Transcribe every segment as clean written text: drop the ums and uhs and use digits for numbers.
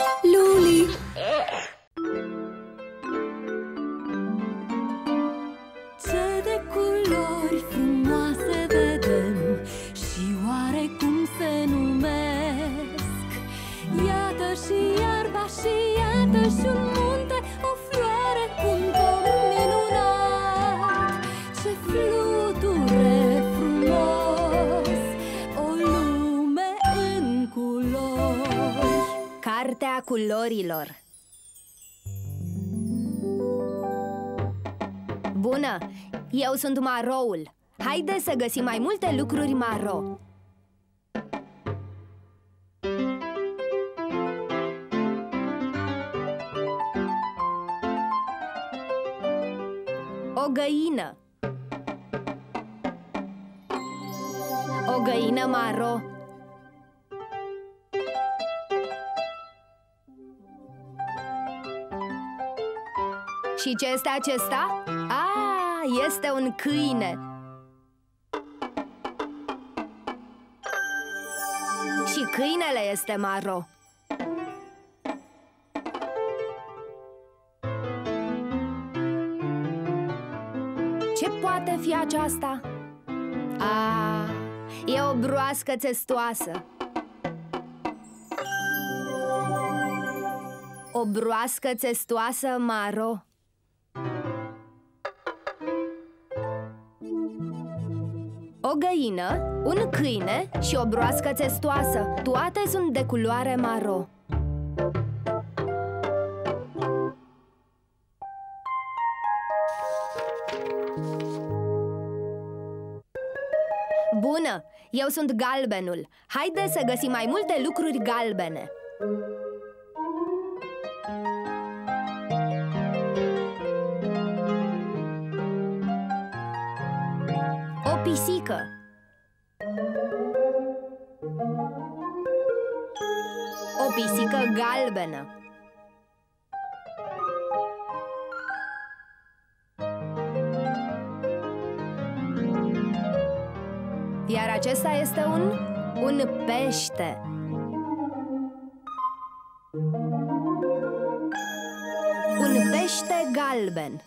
Luli! Ce de culori frumoase vedem și oare cum se numesc? Iată și iarba și iată și un munte, o floare cu un pom minunat. Ce fluture frumos, o lume în culori. Cartea culorilor. Bună! Eu sunt Maroul. Haide să găsim mai multe lucruri maro. O găină. O găină maro. Și ce este acesta? Este un câine. Și câinele este maro. Ce poate fi aceasta? E o broască țestoasă. O broască țestoasă maro. O găină, un câine și o broască țestoasă. Toate sunt de culoare maro. Bună! Eu sunt galbenul. Haide să găsim mai multe lucruri galbene. O pisică. O pisică galbenă. Iar acesta este un pește. Un pește galben.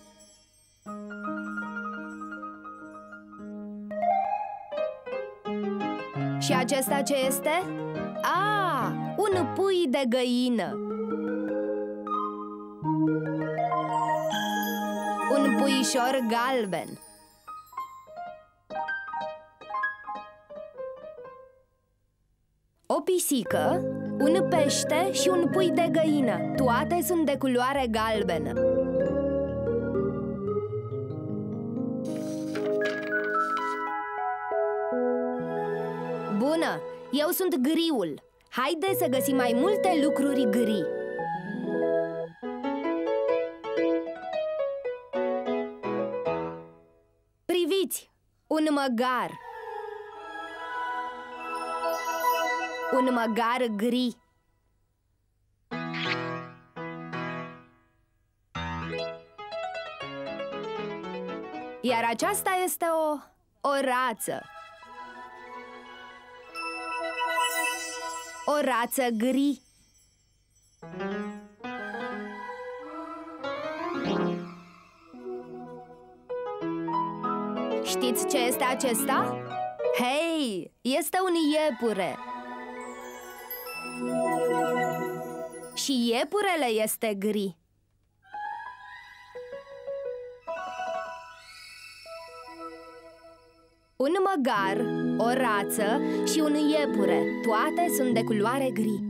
Și acesta ce este? Un pui de găină. Un puișor galben. O pisică, un pește și un pui de găină. Toate sunt de culoare galbenă. Bună! Eu sunt griul. Haide să găsim mai multe lucruri gri. Priviți! Un măgar. Un măgar gri. Iar aceasta este o rață. O rață gri. Știți ce este acesta? Hei, este un iepure. Și iepurele este gri. Un măgar, o rață și un iepure. Toate sunt de culoare gri.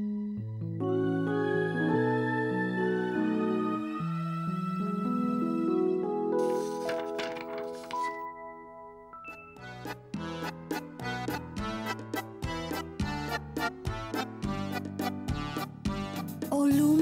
O lume